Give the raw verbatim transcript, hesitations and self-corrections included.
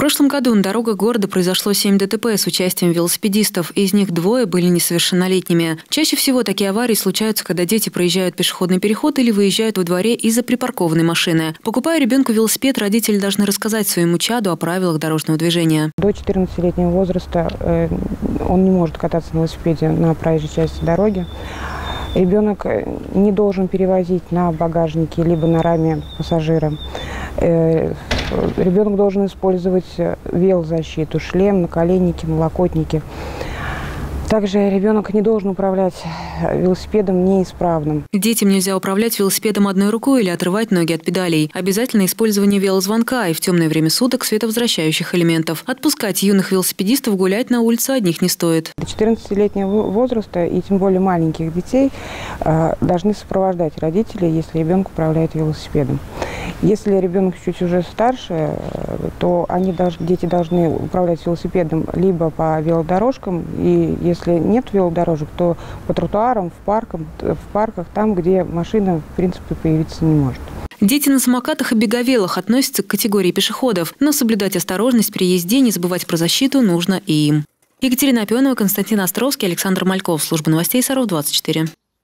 прошлом году на дорогах города произошло семь ДТП с участием велосипедистов. Из них двое были несовершеннолетними. Чаще всего такие аварии случаются, когда дети проезжают пешеходный переход или выезжают во дворе из-за припаркованной машины. Покупая ребенку велосипед, родители должны рассказать своему чаду о правилах дорожного движения. До четырнадцатилетнего возраста э, он не может кататься на велосипеде на проезжей части дороги. Ребенок не должен перевозить на багажнике либо на раме пассажира. Ребенок должен использовать велозащиту, шлем, наколенники, налокотники. Также ребенок не должен управлять велосипедом неисправным. Детям нельзя управлять велосипедом одной рукой или отрывать ноги от педалей. Обязательно использование велозвонка и в темное время суток световозвращающих элементов. Отпускать юных велосипедистов гулять на улице одних не стоит. До четырнадцатилетнего возраста и тем более маленьких детей должны сопровождать родители, если ребенок управляет велосипедом. Если ребенок чуть уже старше, то они, дети должны управлять велосипедом либо по велодорожкам, и если нет велодорожек, то по тротуарам, в, парках, в парках, там, где машина, в принципе, появиться не может. Дети на самокатах и беговелах относятся к категории пешеходов, но соблюдать осторожность при езде, не забывать про защиту нужно и им. Екатерина Опионова, Константин Островский, Александр Мальков. Служба новостей Саров двадцать четыре.